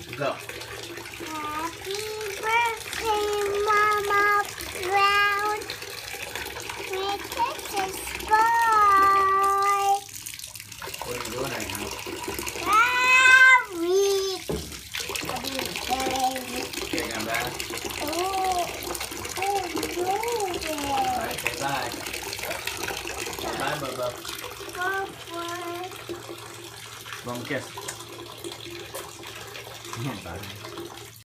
Go. Happy birthday, Mama Brown. May kisses, boy. What are you doing right now? Getting a bath? Alright, say bye. Bye, Bubba. Give him a kiss. Bye.